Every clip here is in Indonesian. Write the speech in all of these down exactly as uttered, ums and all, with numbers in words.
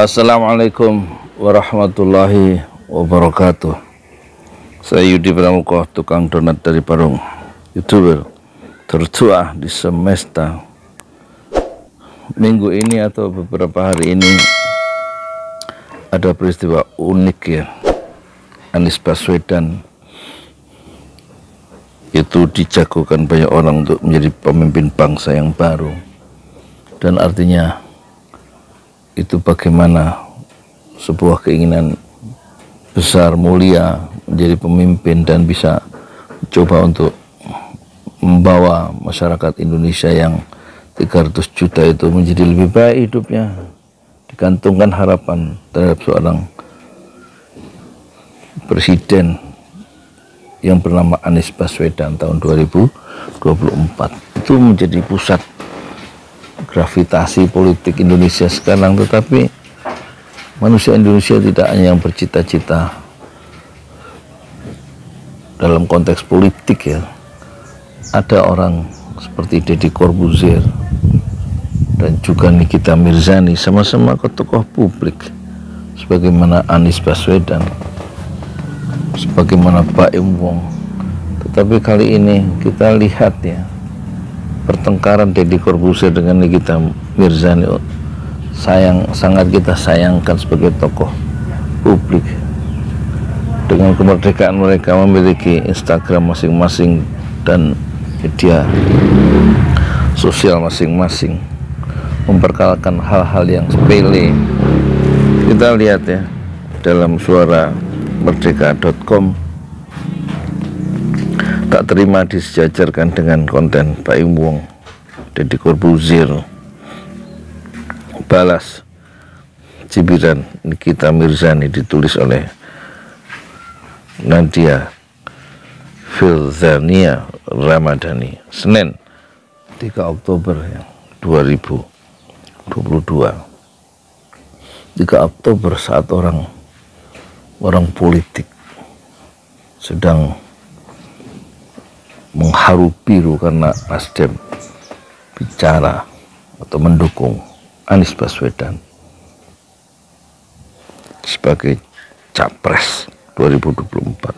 Assalamualaikum warahmatullahi wabarakatuh. Saya Yudi Pramuko, tukang donat dari Parung, YouTuber tertua di semesta. Minggu ini atau beberapa hari ini ada peristiwa unik ya. Anies Baswedan itu dijagokan banyak orang untuk menjadi pemimpin bangsa yang baru, dan artinya itu bagaimana sebuah keinginan besar mulia menjadi pemimpin dan bisa coba untuk membawa masyarakat Indonesia yang tiga ratus juta itu menjadi lebih baik hidupnya, digantungkan harapan terhadap seorang presiden yang bernama Anies Baswedan tahun dua ribu dua puluh empat. Itu menjadi pusat gravitasi politik Indonesia sekarang. Tetapi manusia Indonesia tidak hanya yang bercita-cita dalam konteks politik ya. Ada orang seperti Deddy Corbuzier dan juga Nikita Mirzani, sama-sama ke tokoh publik sebagaimana Anies Baswedan, sebagaimana Baim Wong. Tetapi kali ini kita lihat ya, pertengkaran Deddy Corbuzier dengan Nikita Mirzani sayang sangat kita sayangkan sebagai tokoh publik. Dengan kemerdekaan mereka memiliki Instagram masing-masing dan media sosial masing-masing, memperkenalkan hal-hal yang sepele. Kita lihat ya dalam suara merdeka dot com, tak terima disejajarkan dengan konten Baim Wong, Deddy Corbuzier, balas cibiran Nikita Mirzani, ditulis oleh Nadia Filzania Ramadhani, Senin tiga Oktober ya, dua ribu dua puluh dua. tiga Oktober saat orang orang politik sedang mengharu biru karena Nasdem bicara atau mendukung Anies Baswedan sebagai capres dua ribu dua puluh empat.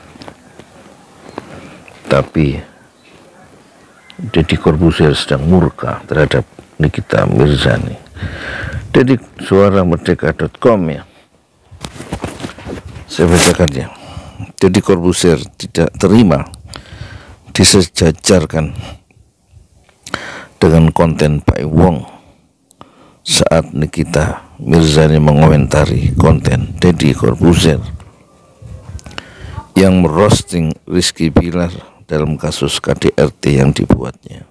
Tapi Deddy Corbuzier sedang murka terhadap Nikita Mirzani. Deddy, suara merdeka dot com ya, saya bacakan ya. Deddy Corbuzier tidak terima disejajarkan dengan konten Baim Wong saat Nikita Mirzani mengomentari konten Deddy Corbuzier yang merosting Rizky Bilar dalam kasus K D R T yang dibuatnya.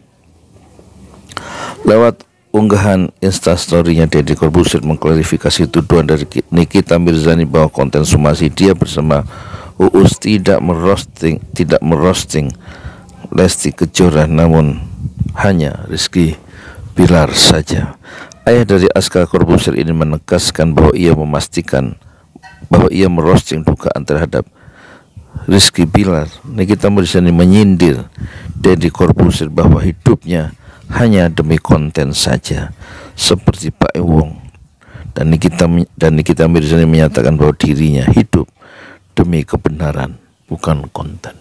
Lewat unggahan instastory-nya, Deddy Corbuzier mengklarifikasi tuduhan dari Nikita Mirzani bahwa konten somasi dia bersama Uus tidak merosting tidak merosting Lesti Kejora, namun hanya Rizky Bilar saja. Ayah dari Aska Corbuzier ini menegaskan bahwa ia memastikan bahwa ia merosting dugaan terhadap Rizky Bilar. Nikita Mirzani menyindir Deddy Corbuzier bahwa hidupnya hanya demi konten saja seperti Baim Wong, dan Nikita dan Nikita Mirzani menyatakan bahwa dirinya hidup demi kebenaran, bukan konten.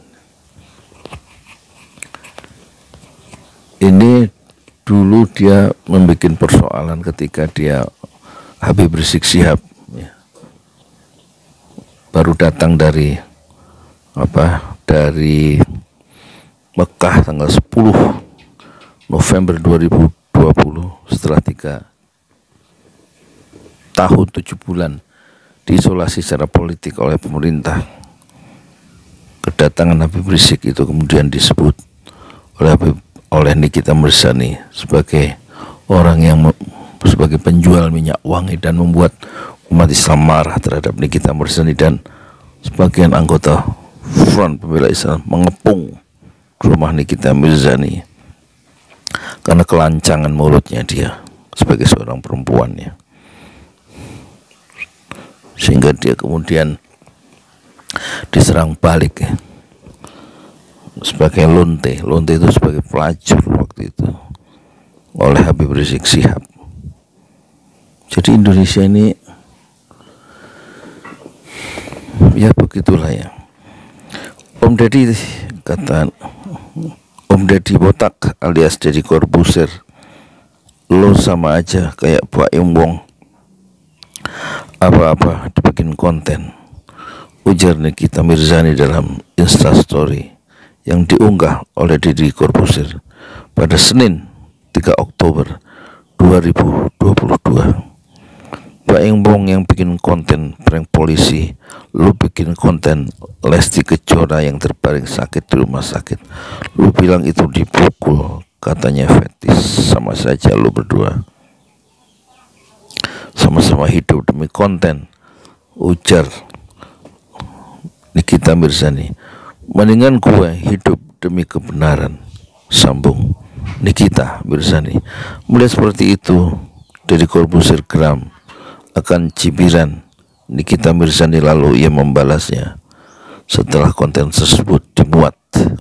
Ini dulu dia membuat persoalan ketika dia Habib Rizik Syihab ya, baru datang dari apa dari Mekah tanggal sepuluh November dua ribu dua puluh, setelah tiga tahun tujuh bulan diisolasi secara politik oleh pemerintah. Kedatangan Habib Rizik itu kemudian disebut oleh Habib, oleh Nikita Mirzani sebagai orang yang sebagai penjual minyak wangi dan membuat umat Islam marah terhadap Nikita Mirzani, dan sebagian anggota Front Pembela Islam mengepung rumah Nikita Mirzani karena kelancangan mulutnya dia sebagai seorang perempuan ya, sehingga dia kemudian diserang balik ya, sebagai lonte lonte itu sebagai pelacur waktu itu oleh Habib Rizik Syihab. Jadi Indonesia ini ya begitulah ya. Om Deddy kata Om Deddy botak alias Deddy Corbuzier, lo sama aja kayak Pak Imbong, apa-apa dibikin konten, ujar Nikita Mirzani dalam Instastory yang diunggah oleh Deddy Corbuzier pada Senin tiga Oktober dua ribu dua puluh dua. Pak Imbong yang bikin konten prank polisi, lu bikin konten Lesti Kejora yang terbaring sakit di rumah sakit, lu bilang itu dipukul, katanya fetis. Sama saja lu berdua, sama-sama hidup demi konten, ujar Nikita Mirzani. Mendingan gue hidup demi kebenaran, sambung Nikita Mirzani. Melihat seperti itu, Deddy Corbuzier geram akan cibiran Nikita Mirzani, lalu ia membalasnya setelah konten tersebut dimuat.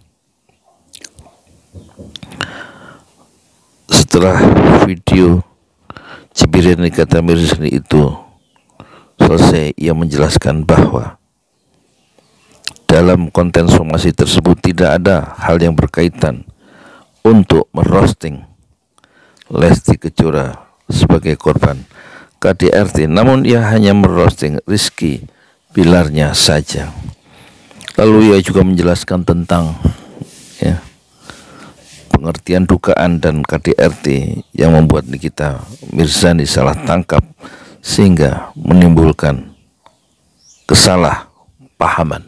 Setelah video cibiran Nikita Mirzani itu selesai, ia menjelaskan bahwa dalam konten somasi tersebut tidak ada hal yang berkaitan untuk merosting Lesti Kejora sebagai korban K D R T, namun ia hanya merosting Rizky Bilarnya saja. Lalu ia juga menjelaskan tentang ya, pengertian dugaan dan K D R T yang membuat Nikita Mirzani salah tangkap sehingga menimbulkan kesalahpahaman.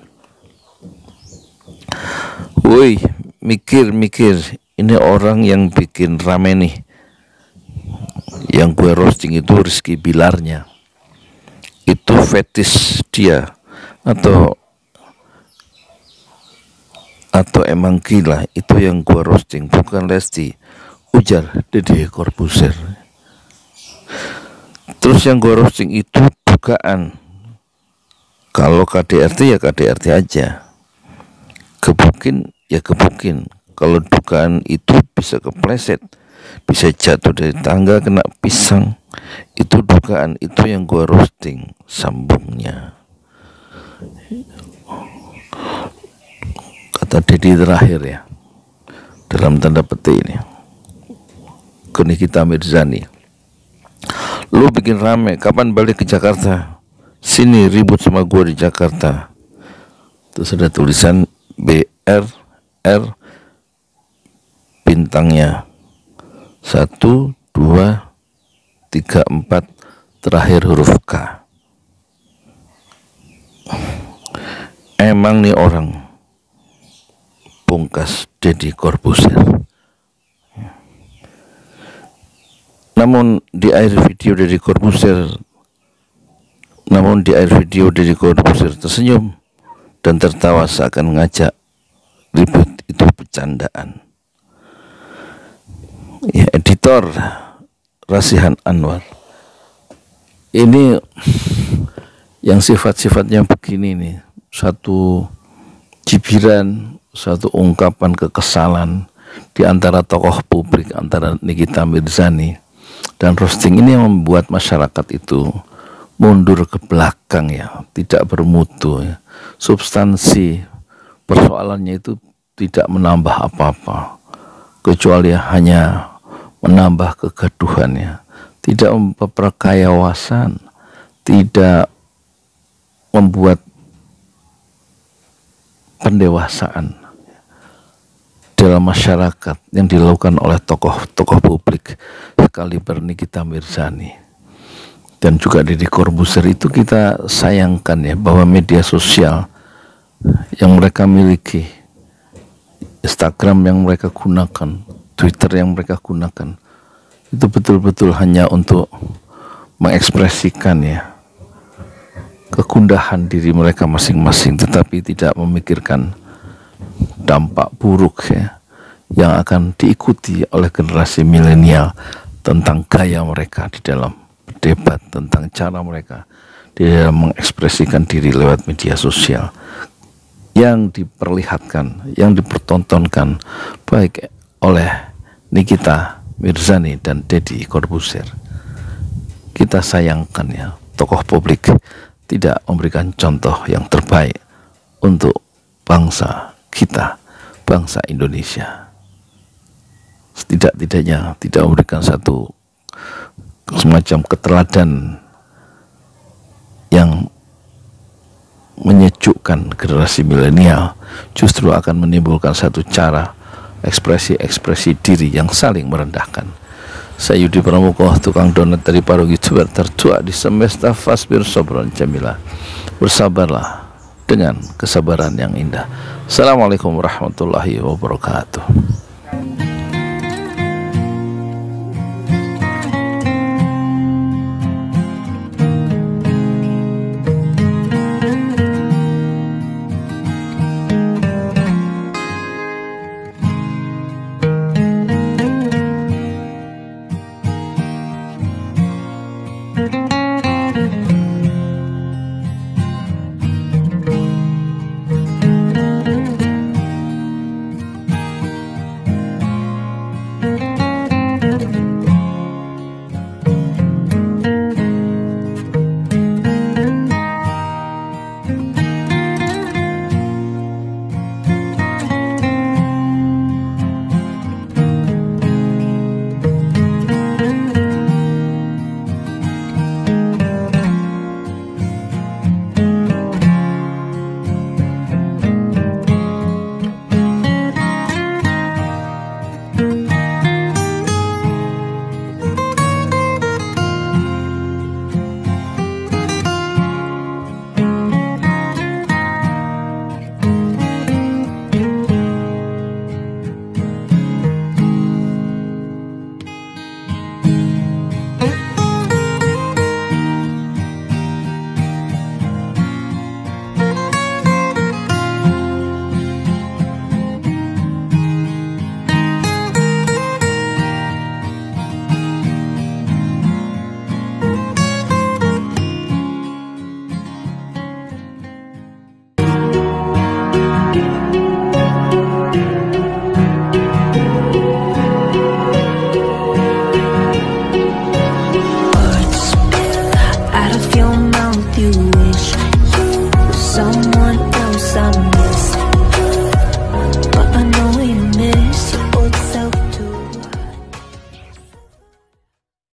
Woi, mikir-mikir, ini orang yang bikin rame nih, yang gue roasting itu Rizky Bilarnya, itu fetis dia atau atau emang gila, itu yang gue roasting bukan Lesti, ujar Deddy Corbuzier. Terus yang gue roasting itu dugaan, kalau K D R T ya K D R T aja, gebukin ya gebukin. Kalau dugaan itu bisa kepleset, bisa jatuh dari tangga kena pisang, itu dugaan, itu yang gua roasting, sambungnya. Kata Deddy terakhir ya, dalam tanda petik ini, ke Nikita Mirzani, lu bikin rame, kapan balik ke Jakarta? Sini ribut sama gua di Jakarta. Terus ada tulisan B R R bintangnya satu, dua, tiga, empat, terakhir huruf K. Emang nih orang, pungkas Deddy Corbuzier. Namun di akhir video Deddy Corbuzier, namun di akhir video Deddy Corbuzier tersenyum dan tertawa seakan mengajak ribut itu bercandaan. Ya, editor Rasihan Anwar, ini yang sifat-sifatnya begini nih, satu cibiran, satu ungkapan kekesalan di antara tokoh publik, antara Nikita Mirzani dan roasting, ini yang membuat masyarakat itu mundur ke belakang ya, tidak bermutu ya. Substansi persoalannya itu tidak menambah apa-apa, kecuali hanya menambah kegaduhan ya, tidak memperkaya wawasan, tidak membuat pendewasaan dalam masyarakat yang dilakukan oleh tokoh-tokoh publik sekaliber Nikita Mirzani dan juga Deddy Corbuzier. Itu kita sayangkan ya, bahwa media sosial yang mereka miliki, Instagram yang mereka gunakan, Twitter yang mereka gunakan, itu betul-betul hanya untuk mengekspresikan ya kegundahan diri mereka masing-masing, tetapi tidak memikirkan dampak buruk ya yang akan diikuti oleh generasi milenial tentang gaya mereka di dalam berdebat, tentang cara mereka di dalam mengekspresikan diri lewat media sosial, yang diperlihatkan, yang dipertontonkan baik oleh Nikita Mirzani dan Deddy Corbuzier. Kita kita sayangkan ya, tokoh publik tidak memberikan contoh yang terbaik untuk bangsa kita, bangsa Indonesia. Setidak-tidaknya tidak memberikan satu semacam keteladanan yang menyejukkan generasi milenial, justru akan menimbulkan satu cara ekspresi-ekspresi diri yang saling merendahkan. Saya Yudi Pramuko, tukang donat dari Parung YouTuber tertua di semesta Fasbir Sobron Jamila. Bersabarlah dengan kesabaran yang indah. Assalamualaikum warahmatullahi wabarakatuh. Thank you.